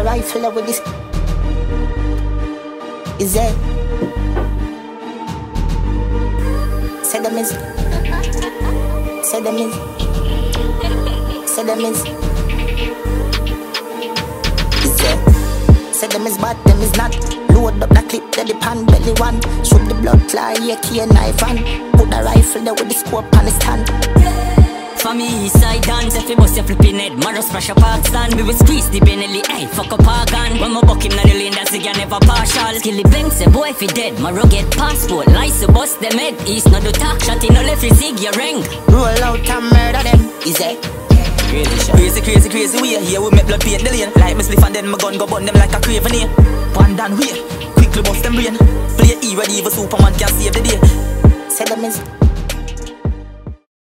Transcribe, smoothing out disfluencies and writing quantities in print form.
rifle with this. Is it? Say them is. Say them is. Say them is. Is it? Say them is bad, them is not. Load up the clip, the pan belly one. Shoot the blood fly, AK knife and put the rifle there with the scope on the stand. For me, east side dance, if you bust your flipping head, Maros pressure park stand. We will squeeze the Benelli, hey, fuck up our gun. When we buck him na the lane, that's the guy never partial. Skilly bang, say boy if he dead, Maro get passport. Lice to bust them head, east not do talk, shot in no left, you zig your ring. Roll out and murder them, is it? Crazy way. Here we make blood paint the lane. Like me spliff and then my gun go burn them like a craven here. Pandan way, quickly bust them brain. Play E ready, even Superman can save the day. Say them is.